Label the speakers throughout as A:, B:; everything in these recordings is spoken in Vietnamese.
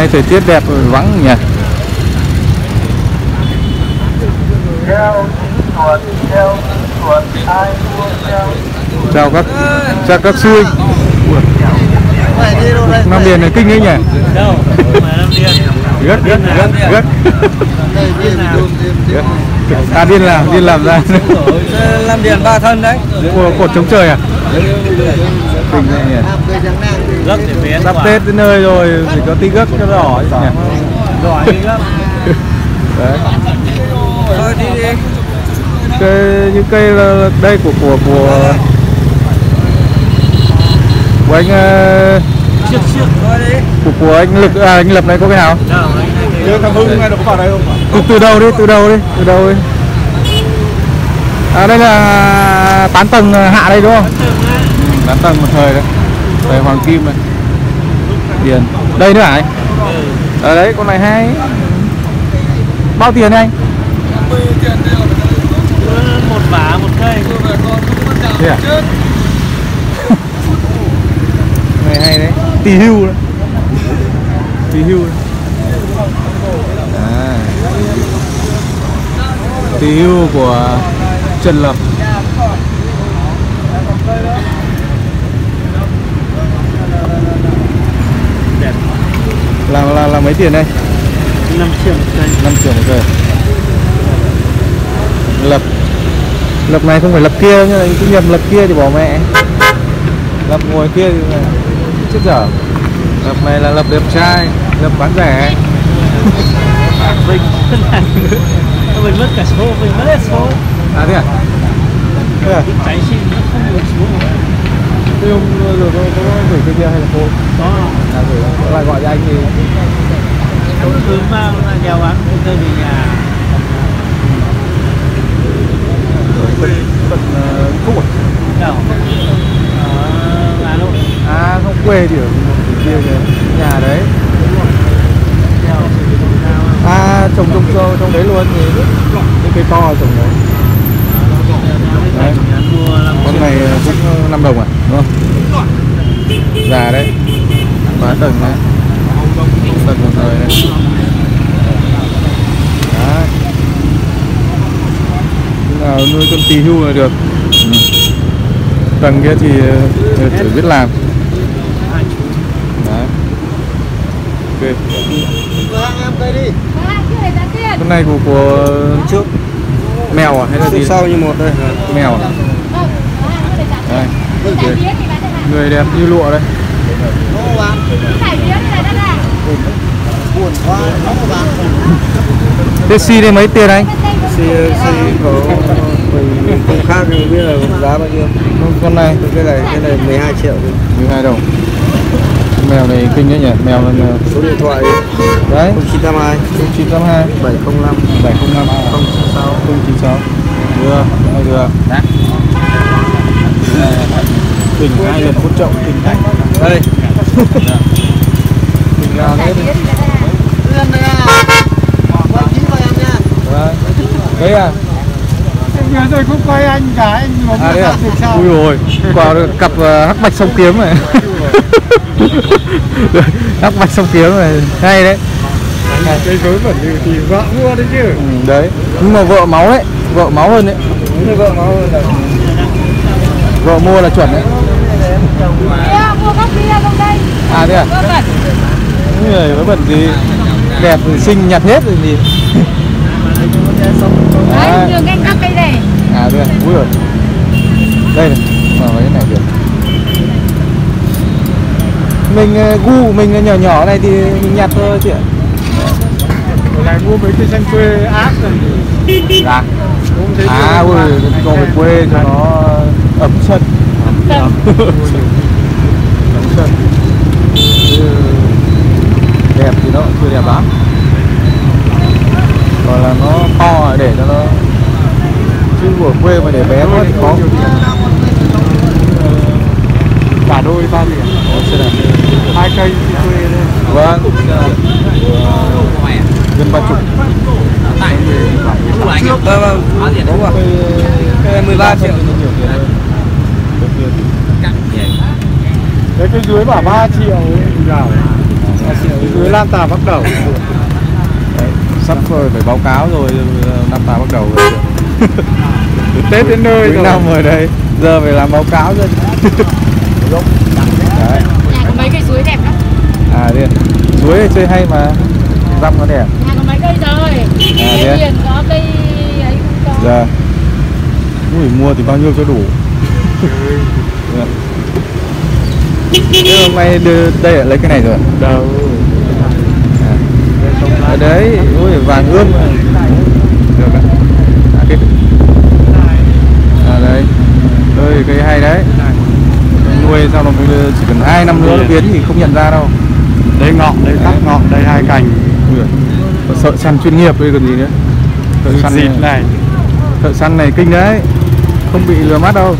A: nay thời tiết đẹp vắng nhỉ. Chào các sư anh. Nam Điền này kinh đấy nhỉ.
B: Đâu, không phải Nam Điền.
A: Gất. À điên làm ra.
B: Nam Điền Ba Thân đấy.
A: Cột chống trời à? Kinh đấy nhỉ.
B: Gất để vé.
A: Sắp Tết đến nơi rồi, chỉ có tí gất cho đỏ ấy nhỉ.
B: Đỏ đi gấp.
A: Đấy.
B: Thôi đi đi.
A: Những cây là đây của anh
B: Chiếc thôi đi.
A: của anh Lực anh Lập này có cái nào?
B: Thằng Hưng này nó có vào đây không?
A: Từ đâu đi. À đây là tán tầng hạ đây đúng không? Tán tầng một thời đấy. Đây Hoàng Kim này. Tiền. Đây nữa hả anh? Ở đấy con này hay. Bao tiền anh?
B: Một vả một cây.
A: Thế à? Này hay đấy. Tỳ hưu đấy. À. Tỳ hưu của Trần Lập.
B: Đẹp.
A: Là mấy tiền đây?
B: 5 triệu một cây.
A: 5 triệu một cây. Lập này không phải Lập kia, nhưng mà cứ nhầm Lập kia thì bỏ mẹ. Lập ngồi kia thì chết dở. Lập này là Lập đẹp trai, Lập bán rẻ.
B: Mình mất cả số, mình mất hết số.
A: À thế à? Thế à?
B: Cháy xin nó không được số.
A: Thế hôm rồi có gửi cái kia hay là cô?
B: Có.
A: À gửi lại gọi cho anh thì
B: Không cứ mang là đèo bán tôi về nhà.
A: Bận Phúc à?
B: Đâu? Ở Hà Nội.
A: À không, quê thì ở một kia kìa, nhà đấy. À trồng trong đấy luôn thì cái cây to trồng đấy. Đấy. Con này cũng 5 đồng à, đúng không? Già đấy. Bán tầng đấy. Tầng một người đấy. Đấy. Nào nuôi con tỳ hưu là được. Tầng kia thì thử biết làm. Đấy. Ok. Con này của trước mèo à hay là gì?
B: Sau như một đây.
A: Mèo à? Đây. Okay. Người đẹp như lụa đây. Thế xi đây mấy tiền anh?
B: Xi có mình không khác nhưng biết là giá bao nhiêu.
A: Con này
B: cái này 12 triệu.
A: 12 đồng. Mèo này kinh đấy nhỉ, mèo là
B: số điện thoại
A: đấy
B: 0982 705 096
A: 096. Được. Tỉnh 2 lần phút trọng tỉnh thành. Đây. Tỉnh nào đấy. Đấy à.
B: Vừa rồi cũng quay anh cả anh một
A: đấy à? Ui rồi, quả cặp hắc bạch song kiếm này. Hắc bạch song kiếm này hay đấy.
B: Cây rối bẩn thì vợ mua đấy chứ.
A: Đấy, nhưng mà vợ máu đấy, vợ máu hơn đấy.
B: Vợ máu hơn là
A: vợ mua là chuẩn đấy.
C: Mua các bia không đây?
A: À thế à? Người mới bẩn gì đẹp xinh nhặt hết rồi gì.
C: Đấy, đường anh cắt cây này.
A: À thế à? Úi rồi. Đây này, mở cái này được. Mình gu mình nhỏ nhỏ này thì mình nhặt thôi chị ạ.
B: lại mua mấy cây xanh quê ác rồi.
A: Dạ. À ui, cho về quê cho nó ấm chân. Ấm chân. Đẹp thì nó chưa đẹp lắm. Còn là nó to để cho nó, chứ của quê mà để bé quá thì khó.
B: Cả đôi bao tiền? 2 cây quê thôi.
A: Vâng. Gần 30.
B: Vâng, đúng rồi. Cây 13 triệu.
A: Nhiều tiền hơn.
B: Cái dưới bảo 3 triệu. Dưới Lam Tà bắt đầu.
A: Đấy, sắp phải báo cáo rồi, năm ta bắt đầu rồi.
B: Tết đến nơi
A: cuối
B: rồi.
A: năm rồi đây, giờ phải làm báo cáo rồi. Đấy.
C: Nhà có mấy cây suối đẹp lắm.
A: À đi, suối chơi hay mà, răm nó đẹp.
C: Nhà có mấy cây rồi. Cây hiền có, cây ấy cũng có.
A: Giờ, ui mua thì bao nhiêu cho đủ. Thế hôm nay đưa đây lại lấy cái này rồi.
B: Đâu.
A: Ở đấy, ui vàng ươm. Được ạ. À đấy, ơi cây hay đấy. Nuôi sao nó chỉ cần 2 năm nữa nó biến thì không nhận ra đâu.
B: Đây ngọn, đây tắc ngọn, đây hai cành.
A: Sợ săn chuyên nghiệp đây còn gì nữa. Thợ săn
B: này.
A: Thợ săn này kinh đấy, không bị lừa mắt đâu.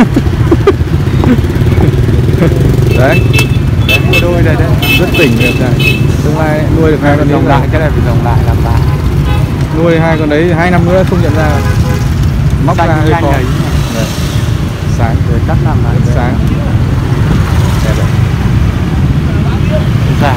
A: Đấy,
B: Mua đôi đây đấy.
A: rất tỉnh được này. Tương lai nuôi được 2 con
B: Trồng lại, cái này phải trồng lại làm lại.
A: Nuôi 2 con đấy 2 năm nữa không nhận ra. Móc ra hơi khó. Đấy. Sáng
B: Rồi cắt làm lại.
A: sáng. Đẹp đấy.
B: Già.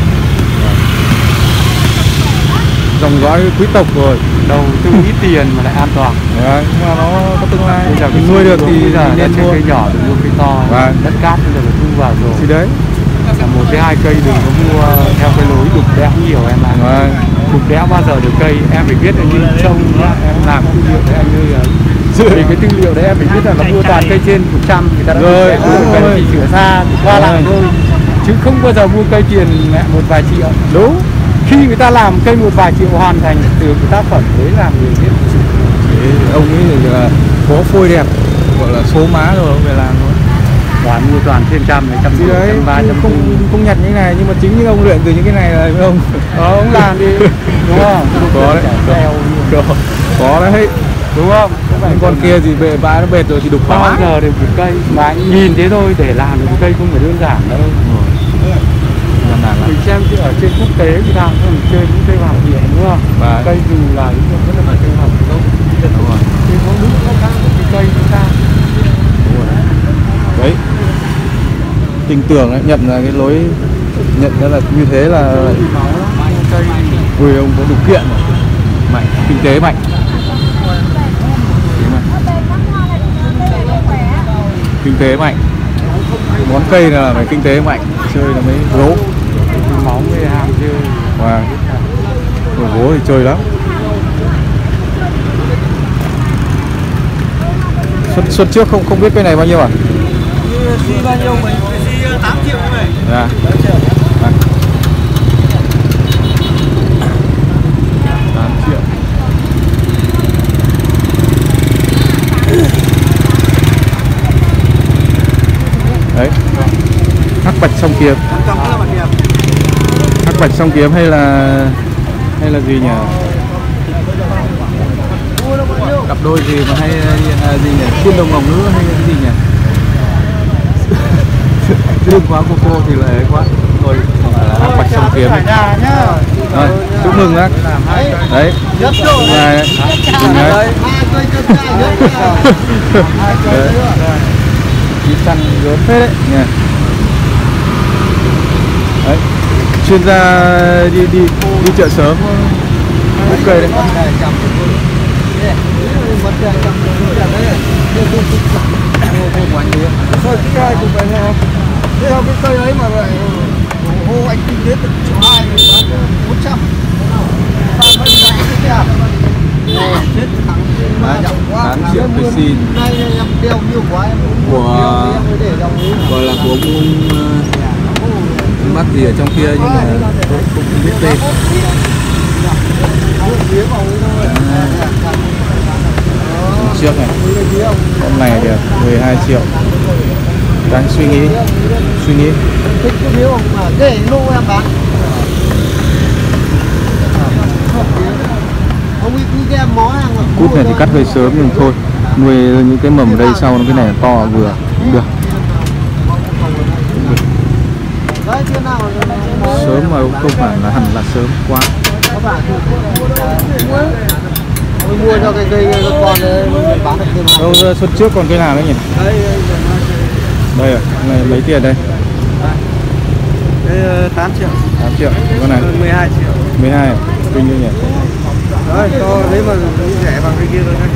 A: Dòng dõi quý tộc rồi.
B: Đầu tư ít tiền mà lại an toàn.
A: Đấy, nhưng mà nó có tương lai.
B: Bây giờ
A: Mình nuôi được thì
B: giờ
A: nên
B: trên
A: mua.
B: cây nhỏ đừng mua cây to.
A: Vâng.
B: Đất cát bây giờ phải thu vào rồi.
A: Thì đấy.
B: Là 1 đến 2 cây đừng có mua theo cái lối đục đẽo nhiều em ạ.
A: Vâng.
B: Đục đẽo bao giờ được cây em phải biết là như trông nhá, em làm tư liệu đấy anh ơi. Vì cái tư liệu đấy em phải biết là nó mua toàn cây trên 100 người ta đã
A: Rồi,
B: đục đẽo,
A: đúng
B: cây
A: rồi.
B: chỉ sửa xa qua lại thôi. Chứ không bao giờ mua cây tiền mẹ 1 vài triệu.
A: Đúng.
B: Khi người ta làm cây 1 vài triệu hoàn thành từ cái tác phẩm đấy làm người biết.
A: Thế ông ấy thì là có phôi đẹp, gọi là số má rồi ông về làm thôi.
B: Toàn mua toàn trên trăm này, trăm
A: Thì đấy,
B: trăm ba trăm
A: không nhặt những cái này nhưng mà chính những ông luyện từ những cái này là ông.
B: ông làm đi đúng không?
A: Có đấy. Có đấy.
B: Đúng không?
A: Những con kia thì bệ bãi nó bệt rồi thì đục
B: Bao
A: phá.
B: giờ được một cây mà anh nhìn thế thôi để làm được một cây không phải đơn giản đâu. Mình xem chứ ở trên quốc tế thì làm còn chơi những cây hoàng điện đúng không?
A: Và
B: Cây dù là những vẫn là cây hoàng không?
A: đúng rồi.
B: Thì có nước nó khác một cái cây chúng ta.
A: Đúng rồi. Đấy. Tin tưởng đấy, nhận là cái lối nhận ra là như thế là
B: Cây
A: ui ông có điều kiện rồi. Mạnh, kinh tế mạnh. Kinh tế mạnh. Món cây là phải kinh tế mạnh, chơi là mới gấu.
B: máu với hàng chơi.
A: Và gấu thì chơi lắm. Xuất trước không biết cây này bao nhiêu à?
B: Bao nhiêu mình? 8 triệu này.
A: Dạ. 8 triệu. Đấy. Hắc bạch song kiếm. Hắc bạch song kiếm hay là gì nhỉ? Cặp đôi gì mà hay gì nhỉ? Tiên đồng ngọc nữ hay cái gì nhỉ? Dương quá cô thì là ấy quá. Rồi hắc bạch song kiếm. Rồi, chúc mừng bác. Đấy. Chúc ngài đấy. Mừng đấy. Đi săn gớm phết đấy nhỉ. Đấy. Chuyên gia đi chợ sớm ok đấy.
B: Thôi cái hai cũng phải theo. Theo cái cây ấy mà lại hô anh kinh tế tận 1.2 rồi bán 400. Sao phải bán cái nào? Chết thằng mà giọng quá.
A: 8 triệu cây xin.
B: Nay em đeo nhiều quá em
A: Của gọi là của ông bác gì ở trong kia nhưng mà tôi không biết tên. Trước này, hôm này được 12 triệu. Đang suy nghĩ.
B: thích cái miếng mà để lô em bán. Không biết cứ em mó hàng mà.
A: Cút này thì cắt hơi sớm nhưng thôi, nuôi những cái mầm ở đây sau nó cái này to vừa được. Sớm mà không phải là hẳn là sớm quá.
B: Mua cho cái cây con đấy bán được tiền.
A: Đâu ra xuất trước còn cây nào nữa nhỉ? Đây à, này mấy tiền đây?
B: Đây 8 triệu.
A: 8 triệu. Con này
B: 12 triệu.
A: 12. Kinh như nhỉ.
B: Đấy, to đấy mà rẻ bằng cái kia thôi nhá.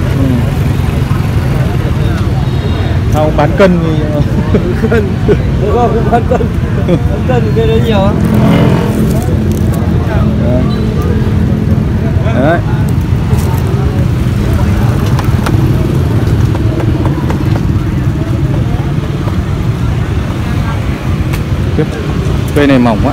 A: Không bán cân thì
B: Cân. Đúng không? Cũng bán cân. Bán cân cái đấy nhiều á.
A: Đấy. Tiếp. Cây này mỏng quá.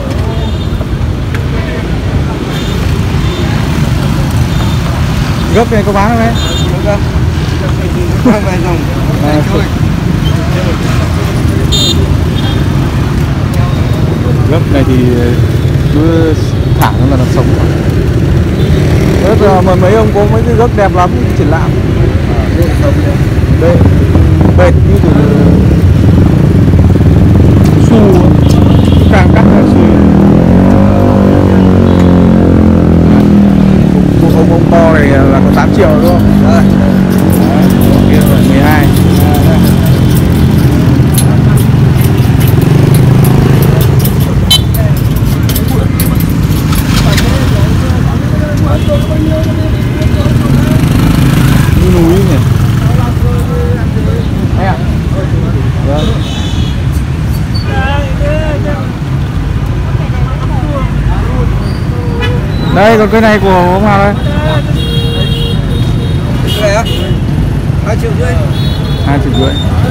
A: Gốc này có bán không đấy?
B: Không. Không vài dòng.
A: Gốc này thì cứ thả nó là nó sống. Rất là mà mấy ông có mấy cái gốc đẹp lắm triển lãm. Đây bệt như từ su càng cắt càng suy. Ông to này là có 8 triệu đúng không?
B: Đấy.
A: Kia là 12. Núi nhỉ. Vâng. Đây còn cái này của ông nào đây?
B: Cái này á? 2,5 triệu.
A: 2,5 triệu.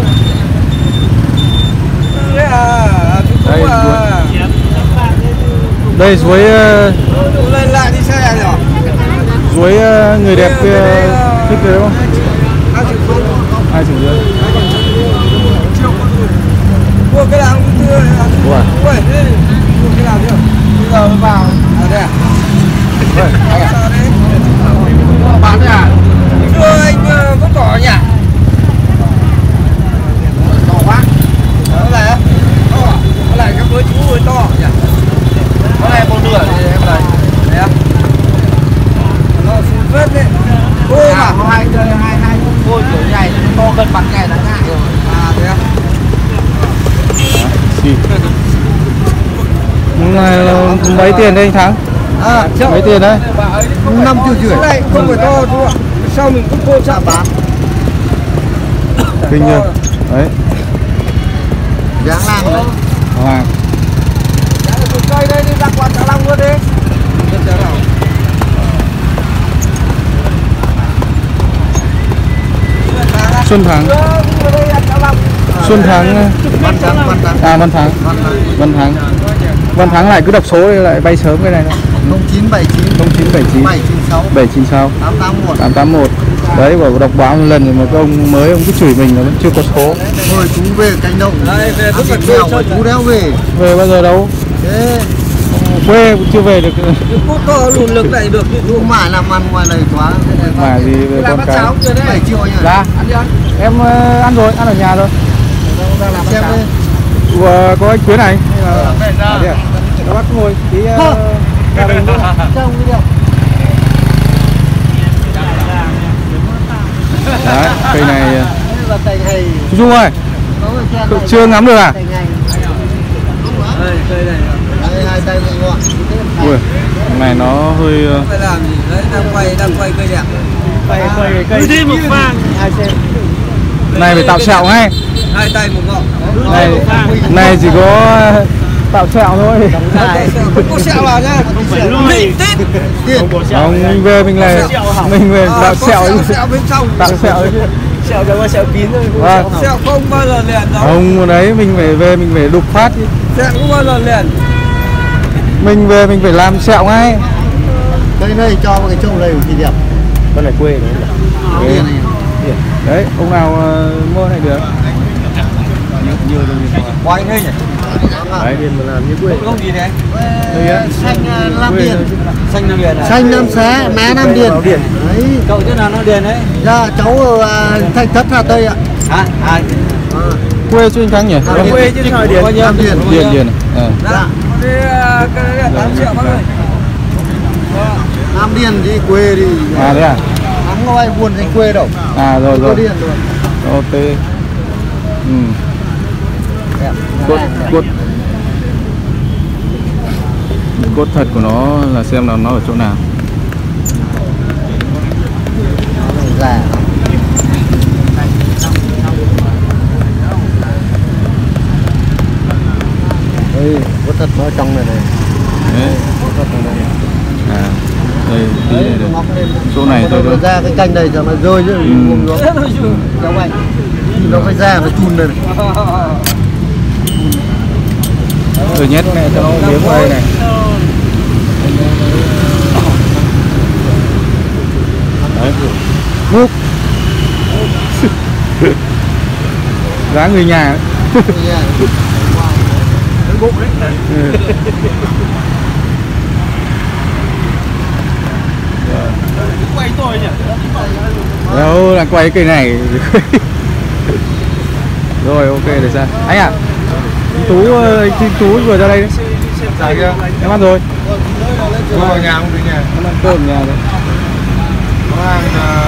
B: Đấy à,
A: Đây, đây suối
B: lên lại đi xe này rồi.
A: suối người đẹp kia thích đấy không?
B: 2,5 triệu.
A: 2,5 triệu.
B: Mua cái nào cũng tươi.
A: Ủa.
B: Ui, mua cái nào chưa? Bây giờ mới vào. À đây à?
A: Đây, anh à?
B: Sao đấy?
A: Bán đấy à?
B: Chưa anh có cỏ nhỉ? To quá. Đó này á? To à? Đó này các với chú hơi to nhỉ? Đó này 1 nửa thì em này. Đấy á? Nó xinh phết đấy. Cô mà. Hai cô kiểu này to gần mặt này đã ngại rồi. À thế á?
A: Xì. Này là mấy tiền đây anh Thắng?
B: À,
A: mấy tiền đấy?
B: 5,5 triệu. Cái này không phải to chú ạ. Sao mình cũng cô chạm bán.
A: Kinh nhờ. Đấy.
B: Dáng làm đấy.
A: Hoàng.
B: Dáng là cây đây đi ra quán Trà Long luôn đi.
A: Xuân Thắng. Xuân Thắng.
B: Văn Thắng.
A: À Văn Thắng. Văn Thắng lại cứ đọc số lại bay sớm cái này nữa.
B: 0979
A: 0979
B: 796
A: 796
B: 881.
A: 881. Đấy bảo đọc báo một lần rồi mà cái ông mới ông cứ chửi mình là vẫn chưa có số.
B: Thôi chú về cánh đồng. Đây về cứ phải nghèo mà chú đéo về.
A: Về bao giờ đâu?
B: Thế
A: Quê cũng chưa về được.
B: cũng có luồn lực này được chứ chú mãi làm ăn ngoài này quá.
A: Mà gì về con cái.
B: 7 triệu nhỉ?
A: Dạ. Em ăn rồi, ăn ở nhà rồi.
B: Xem đi.
A: Có anh Quyến này. Đấy à? Các bác ngồi tí gia đình nữa.
B: Trông đi được.
A: Đấy, cây này
B: Cây này.
A: Chú Dung ơi, chưa ngắm được à?
B: Đây, cây này. Đây, hai tay mình ngọn.
A: Ui, này nó hơi
B: Phải làm gì? Đấy, đang quay cây đẹp. Quay cây. Cứ thêm một vàng. Hai xem.
A: này phải tạo sẹo ngay.
B: Hai tay một ngọn.
A: Này chỉ có tạo sẹo thôi.
B: Không có sẹo nào nhá. Mịn tít.
A: Không, mình về mình là mình về tạo sẹo chứ.
B: Sẹo bên trong.
A: Tạo sẹo chứ.
B: Sẹo đâu có sẹo kín thôi.
A: Vâng.
B: Sẹo không bao giờ liền đâu.
A: Không, đấy mình phải về mình phải đục phát chứ.
B: Sẹo không bao giờ liền.
A: Mình về mình phải làm sẹo ngay.
B: Cây này cho một cái trâu này thì đẹp.
A: Con này quê đấy.
B: Quê.
A: Đấy, ông nào mua này được. Nhiều rồi.
B: Quay ngay nhỉ?
A: Đấy, điền mà làm như quê.
B: Không gì đấy.
A: Xanh
B: Lam Điền.
C: Xanh Nam Điền à?
B: Xanh Nam Xá, má Nam Điền. Đấy.
C: Cậu chỗ nào Nam Điền đấy?
B: Dạ, cháu ở Thạch Thất Hà Tây ạ.
C: Hả? À,
A: Quê chứ anh Thắng nhỉ?
B: Quê chứ thời Điền. Nam Điền.
A: Điền.
B: Dạ. Cái đấy là 8 triệu bác ơi. Nam Điền đi quê đi.
A: À thế à?
B: Thắng có ai buồn thành quê đâu.
A: À rồi rồi.
B: Điền rồi.
A: Ok. Cốt Cốt thật của nó là xem là nó ở chỗ nào.
B: Già. Đây, cốt thật nó trong này này.
A: Đấy.
B: Cốt thật này này.
A: À, đây,
B: Đấy,
A: đây, đây.
B: ngóc lên.
A: Chỗ này thôi thôi.
B: Ra cái canh này cho nó rơi chứ, buông xuống. Giống anh. Nó phải ra nó chun đây này.
A: Rồi nhét này cho nó miếng vào đây này. Đấy. Ngục. Giá người nhà ấy. Ừ.
B: Quay tôi nhỉ?
A: Đâu là quay cái này. Rồi ok để ra. Anh à, Tú vừa ra đây đấy. Em ăn rồi.
B: Nhà không đi nhà.
A: Em ăn cơm nhà rồi.
B: Nó ăn